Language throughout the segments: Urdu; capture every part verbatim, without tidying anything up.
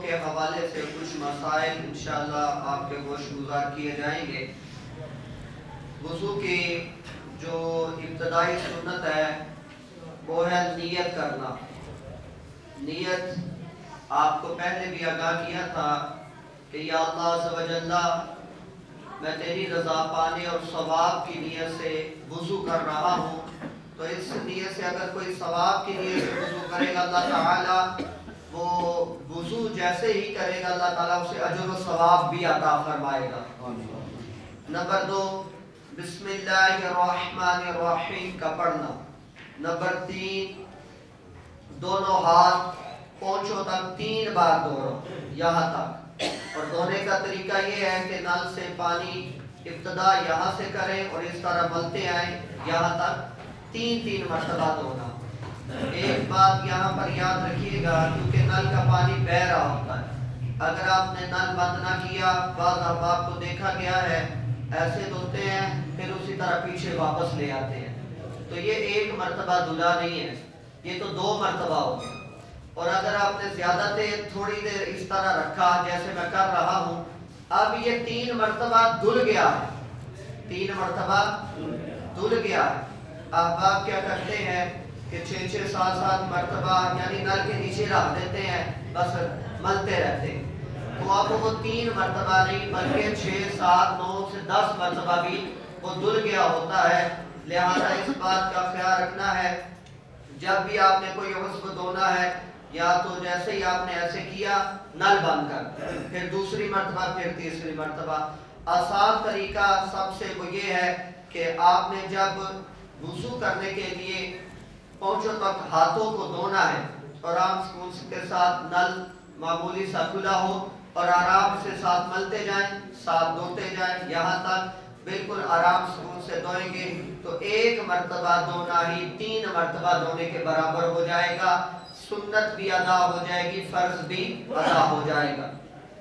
کے حوالے سے کچھ مسائل انشاءاللہ آپ کے گوش گزار کیے جائیں گے۔ وضو کی جو ابتدائی سنت ہے وہ ہے نیت کرنا۔ نیت آپ کو پہلے بھی آگاہ کیا تھا کہ یا اللہ عز و جل میں تیری رضا پانے اور ثواب کی نیت سے وضو کر رہا ہوں، تو اس نیت سے اگر کوئی ثواب کی نیت سے وضو کرے گا اللہ تعالیٰ وہ وضو جیسے ہی کرے گا اللہ تعالیٰ اسے اجر و ثواب بھی عطا فرمائے گا۔ نمبر دو بسم اللہ الرحمن الرحیم کا پڑھنا۔ نمبر تین دونوں ہاتھ پونچھوں تک تین بار دھو یہاں تک، اور دھونے کا طریقہ یہ ہے کہ نل سے پانی ابتدا یہاں سے کریں اور اس طرح ملتے آئیں یہاں تک تین تین مرتبہ دھونا۔ ایک بات یہاں پر یاد رکھیے گا کیونکہ نل کا پانی بہہ رہا ہوتا ہے، اگر آپ نے نل بند نہ کیا بعض احباب کو دیکھا گیا ہے ایسے دھوتے ہیں پھر اسی طرح پیچھے واپس لے آتے ہیں، تو یہ ایک مرتبہ دھلا نہیں ہے، یہ تو دو مرتبہ ہو گیا۔ اور اگر آپ نے زیادہ دیر تھوڑی دیر اس طرح رکھا جیسے میں کر رہا ہوں، اب یہ تین مرتبہ دھل گیا ہے، تین مرتبہ دھل گیا ہے۔ احباب کیا کرتے ہیں کہ چھ چھ سات سات مرتبہ یعنی نل کے نیچے رکھ دیتے ہیں، بس ملتے رہتے ہیں، تو اب وہ تین مرتبہ نہیں بلکہ چھ سات نو سے دس مرتبہ بھی وہ دھل گیا ہوتا ہے۔ لہذا اس بات کا خیال رکھنا ہے جب بھی آپ نے کوئی عضو دھونا ہے یا تو جیسے ہی آپ نے ایسے کیا نل بند کر، پھر دوسری مرتبہ پھر تیسری مرتبہ۔ آسان طریقہ سب سے وہ یہ ہے کہ آپ نے جب وضو کرنے کے لیے پونچھوں تک ہاتھوں کو دھونا ہے اور آرام سکون کے ساتھ نل معمولی سا کھلا ہو اور آرام سے ساتھ ملتے جائیں ساتھ دھوتے جائیں یہاں تک بالکل آرام سکون سے دھوئیں گے تو ایک مرتبہ دھونا ہی تین مرتبہ دھونے کے برابر ہو جائے گا، سنت بھی ادا ہو جائے گی، فرض بھی ادا ہو جائے گا۔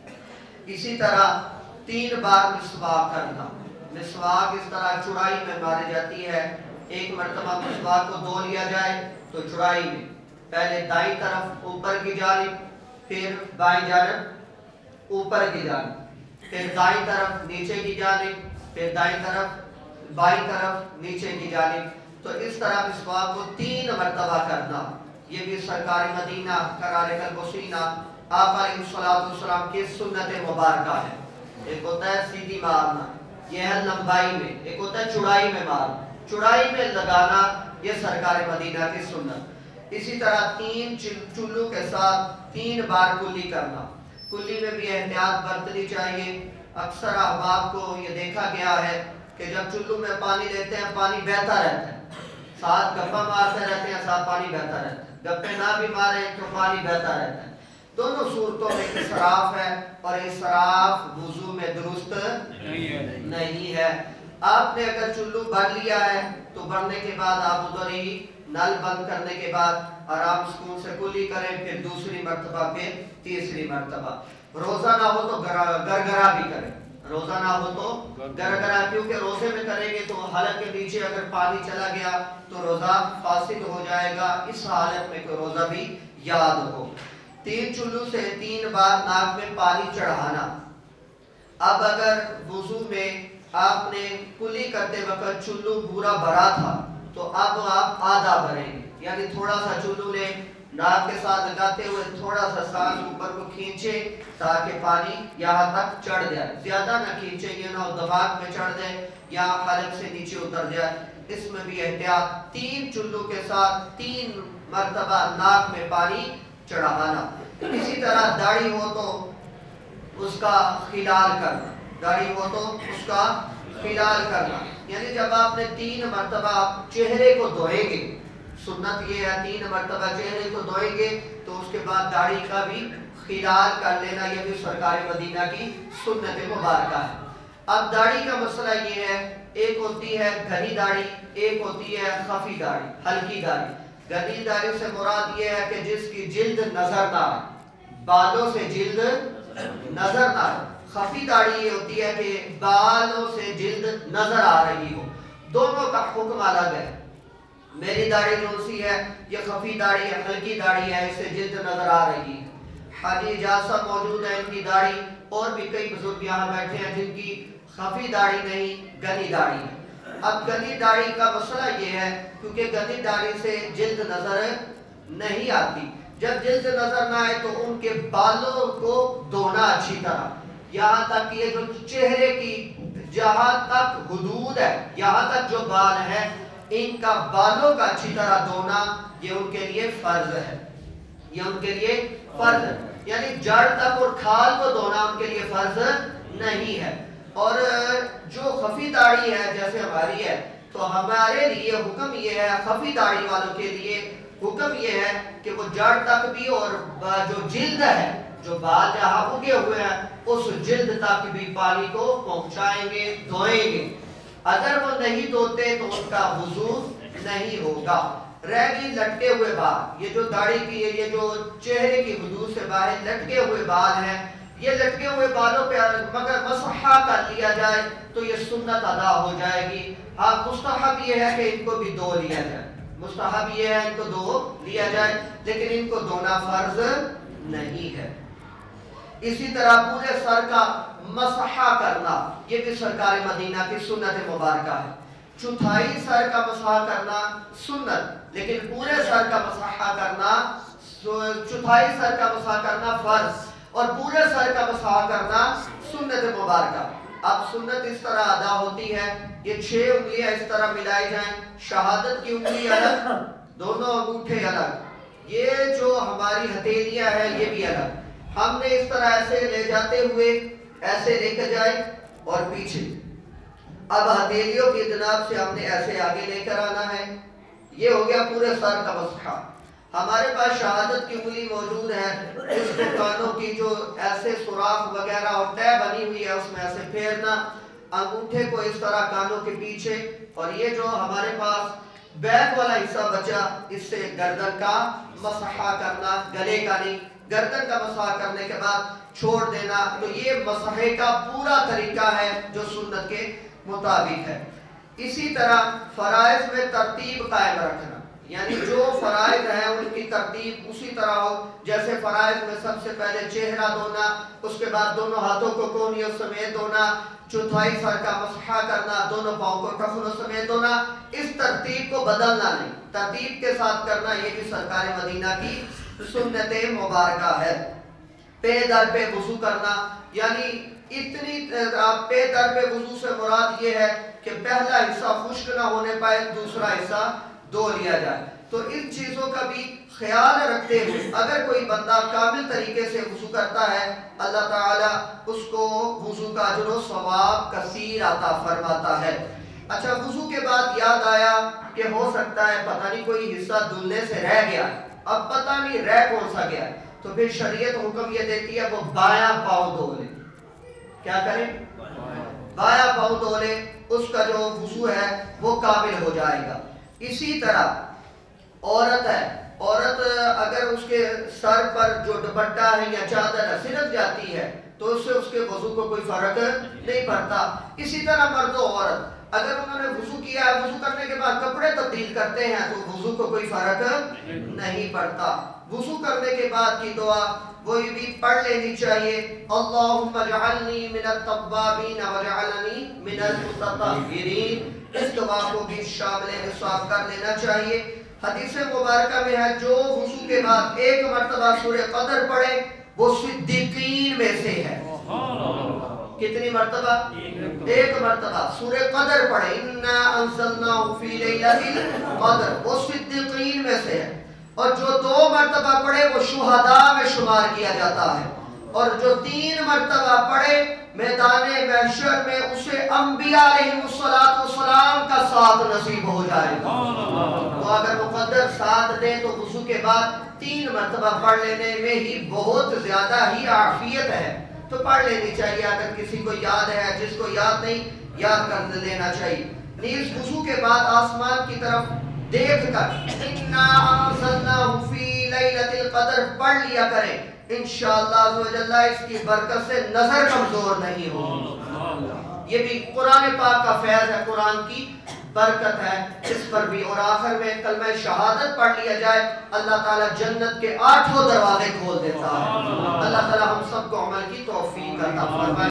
اسی طرح تین بار مسواک کرنا۔ مسواک اس طرح چوڑائی میں ماری جاتی ہے، ایک مرتبہ مسواک کو دھو لیا جائے تو چوڑائی میں پہلے دائیں طرف اوپر کی جانب، پھر بائیں جانب اوپر کی جانب، پھر دائیں طرف نیچے کی جانب، پھر دائیں طرف بائیں طرف نیچے کی جانب، تو اس طرح مسواک کو تین مرتبہ کرنا۔ یہ بھی سرکار مدینہ قرار قلبسینہ آپ علیہ السلام کی سنت مبارکہ ہے۔ ایک ہوتا ہے سیدھی مارنا، یہ ہے لمبائی میں، ایک ہوتا ہے چوڑائی میں مارنا، چوڑائی میں لگانا یہ سرکار مدینہ کی سنت۔ اسی طرح تین چلو کے ساتھ تین بار کلی کرنا۔ کلی میں بھی احتیاط برتنی چاہیے۔ اکثر احباب کو یہ دیکھا گیا ہے کہ جب چلو میں پانی لیتے ہیں پانی بہتا رہتا ہے، ساتھ گپا مارتے رہتے ہیں ساتھ پانی بہتا رہتا ہے، گپے نہ بھی ماریں تو پانی بہتا رہتا ہے۔ دونوں صورتوں میں اسراف ہے اور اسراف وضو میں درست نہیں ہے۔ آپ نے اگر چلو بھر لیا ہے تو بھرنے کے بعد آپ ادھر ہی نل بند کرنے کے بعد آرام سکون سے کلی کریں، پھر دوسری مرتبہ پھر تیسری مرتبہ۔ روزہ نہ ہو تو گرگرا بھی کریں، روزہ نہ ہو تو گرگرا، کیونکہ روزے میں کریں گے تو حلق کے نیچے اگر پانی چلا گیا تو روزہ فاسد ہو جائے گا، اس حالت میں کہ روزہ بھی یاد ہو۔ تین چلو سے تین بار ناک میں پانی چڑھانا۔ اب اگر وضو میں آپ نے کلی کرتے وقت چلو پورا بھرا تھا تو اب آپ آدھا بھریں گے، یعنی تھوڑا سا چلو لیں، ناک کے ساتھ لگاتے ہوئے تھوڑا سا سانس اوپر کو کھینچے تاکہ پانی یہاں تک چڑھ جائے، زیادہ نہ کھینچے یہ نہ ہو دماغ میں چڑھ جائے یا حلق سے نیچے اتر جائے، اس میں بھی احتیاط۔ تین چلو کے ساتھ تین مرتبہ ناک میں پانی چڑھانا۔ اسی طرح داڑھی ہو تو اس کا خلال کرنا، داڑھی ہو تو اس کا خلال کرنا، یعنی جب آپ نے تین مرتبہ چہرے کو دھوئیں گے، سنت یہ ہے تین مرتبہ چہرے کو دھوئیں گے تو اس کے بعد داڑھی کا بھی خلال کر لینا، یہ بھی سرکار مدینہ کی سنت مبارکہ ہے۔ اب داڑھی کا مسئلہ یہ ہے، ایک ہوتی ہے گھنی داڑھی، ایک ہوتی ہے خفی داڑھی، ہلکی داڑھی۔ گھنی داڑھی سے مراد یہ ہے کہ جس کی جلد نظر نہ آئے، بالوں سے جلد نظر نہ آئے۔ خفی داڑھی یہ ہوتی ہے کہ بالوں سے جلد نظر آ رہی ہو، دونوں کا حکم الگ ہے۔ میری داڑھی جو سی ہے یہ خفی داڑھی ہے، ہلکی داڑھی ہے، اس سے جلد نظر آ رہی ہے۔ حاجی اجاز صاحب موجود ہیں، ان کی داڑھی، اور بھی کئی بزرگ یہاں بیٹھے ہیں جن کی خفی داڑھی نہیں گنی داڑھی ہے۔ اب گنی داڑھی کا مسئلہ یہ ہے کیونکہ گنی داڑھی سے جلد نظر نہیں آتی، جب جلد نظر نہ آئے تو ان کے بالوں کو دھونا اچھی طرح، یہاں تک کہ یہ جو چہرے کی جہاں تک حدود ہے، یہاں تک جو بال ہے، ان کا بالوں کا اچھی طرح دھونا یہ ان کے لیے فرض ہے، یہ ان کے لیے فرض ہے، یعنی جڑ تک اور کھال کو دھونا ان کے لیے فرض نہیں ہے۔ اور جو خفی داڑھی ہے جیسے ہماری ہے، تو ہمارے لیے حکم یہ ہے، خفی داڑھی والوں کے لیے حکم یہ ہے کہ وہ جڑ تک بھی اور جو جلد ہے، جو بال جہاں اگے ہوئے ہیں، اس جلد تک بھی پانی کو پہنچائیں گے، دھوئیں گے۔ اگر وہ نہیں دھوتے تو ان کا وضو نہیں ہوگا۔ رہ گئی لٹکے ہوئے بال، یہ جو داڑھی کی یہ جو چہرے کی حدود سے باہر لٹکے ہوئے بال ہیں، یہ لٹکے ہوئے بالوں پہ مگر مسحہ کر لیا جائے تو یہ سنت ادا ہو جائے گی۔ ہاں مستحب یہ ہے کہ ان کو بھی دھو لیا جائے، مستحب یہ ہے ان کو دھو لیا جائے، لیکن ان کو دھونا فرض نہیں ہے۔ اسی طرح پورے سر کا مسحہ کرنا، یہ بھی سرکار مدینہ کی سنت مبارکہ ہے۔ چوتھائی سر کا مسحہ کرنا سنت، لیکن پورے سر کا مسحہ کرنا، چوتھائی سر کا مسحہ کرنا فرض، اور پورے سر کا مسحہ کرنا سنت مبارکہ۔ اب سنت اس طرح ادا ہوتی ہے، یہ چھ انگلیاں اس طرح ملائی جائیں، شہادت کی انگلی الگ، دونوں انگوٹھے الگ، یہ جو ہماری ہتھیلیاں ہیں یہ بھی الگ، ہم نے اس طرح ایسے لے جاتے ہوئے ایسے لے کر جائے اور پیچھے، اب ہتھیلیوں کی جناب سے ہم نے ایسے آگے لے کر آنا ہے، یہ ہو گیا پورے سر کا مسحہ۔ ہمارے پاس شہادت کی انگلی موجود ہے، اس کو کانوں کی جو ایسے سوراخ وغیرہ اور تہ بنی ہوئی ہے اس میں ایسے پھیرنا، انگوٹھے کو اس طرح کانوں کے پیچھے، اور یہ جو ہمارے پاس بیک والا حصہ بچا اس سے گردن کا مسحہ کرنا، گلے کا نہیں، گردن کا مسحہ کرنے کے بعد چھوڑ دینا۔ تو یہ مسحے کا پورا طریقہ ہے جو سنت کے مطابق ہے۔ اسی طرح فرائض میں ترتیب قائم رکھنا، یعنی جو فرائض ہیں ان کی ترتیب اسی طرح ہو، جیسے فرائض میں سب سے پہلے چہرہ دھونا، اس کے بعد دونوں ہاتھوں کو کونیوں سمیت دھونا، چوتھائی سر کا مسحہ کرنا، دونوں پاؤں کو ٹخنوں سمیت دھونا، اس ترتیب کو بدلنا نہیں، ترتیب کے ساتھ کرنا، یہ بھی سرکار مدینہ کی سنت مبارکہ ہے۔ پے در پہ وضو کرنا، یعنی اتنی پے در پہ وضو سے مراد یہ ہے کہ پہلا حصہ خشک نہ ہونے پائے، دوسرا حصہ دھو لیا جائے۔ تو ان چیزوں کا بھی خیال رکھتے ہوئے اگر کوئی بندہ کامل طریقے سے وضو کرتا ہے، اللہ تعالیٰ اس کو وضو کا اجر و ثواب کثیر عطا فرماتا ہے۔ اچھا، وضو کے بعد یاد آیا کہ ہو سکتا ہے پتہ نہیں کوئی حصہ دھلنے سے رہ گیا، اب پتہ نہیں رہ کون سا گیا، تو پھر شریعت حکم یہ دیتی ہے وہ بایاں پاؤں دھو لے۔ کیا کریں؟ بایاں پاؤں دھو لے، اس کا جو وضو ہے وہ کامل ہو جائے گا۔ اسی طرح عورت ہے، عورت اگر اس کے سر پر جو دوپٹہ ہے یا چادر ہے سرک جاتی ہے تو اس سے اس کے وضو کو کوئی فرق نہیں پڑتا۔ اسی طرح مرد و عورت اگر انہوں نے وضو کیا ہے، وضو کرنے کے بعد کپڑے تبدیل کرتے ہیں تو وضو کو کوئی فرق نہیں پڑتا۔ وضو کرنے کے بعد کی دعا وہی بھی پڑھ لینی چاہیے، اللہم اجعلنی من التوابین واجعلنی من المتطہرین، اس دعا کو بھی شامل نصاب کر لینا چاہیے۔ حدیث مبارکہ میں ہے جو وضو کے بعد ایک مرتبہ سورہ قدر پڑھے وہ صدیقین میں سے ہے۔ کتنی مرتبہ؟ ایک مرتبہ سورہ قدر پڑھے، انا انزلناہ فی لیلۃ القدر، وہ صدیقین میں سے ہے۔ اور جو دو مرتبہ پڑھے وہ شہداء میں شمار کیا جاتا ہے، اور جو تین مرتبہ پڑھے میدان محشر میں اسے انبیاء علیہ السلام کا ساتھ نصیب ہو جائے گا۔ تو اگر مقدر ساتھ دیں تو وضو کے بعد تین مرتبہ پڑھ لینے میں ہی بہت زیادہ ہی عافیت ہے، تو پڑھ لینی چاہیے۔ اگر کسی کو یاد ہے، جس کو یاد نہیں، یاد کر لینا چاہیے۔ نیز وضو کے بعد آسمان کی طرف دیکھ کر انا انزلناہ فی لیلۃ القدر پڑھ لیا کریں، انشاءاللہ عز و جل اس کی برکت سے نظر کمزور نہیں ہوگی۔ یہ بھی قرآن پاک کا فیض ہے، قرآن کی برکت ہے اس پر بھی۔ اور آخر میں کلمہ شہادت پڑھ لیا جائے، اللہ تعالیٰ جنت کے آٹھوں دروازے کھول دیتا ہے۔ سب کو عمل کی توفیق عطا فرمائے.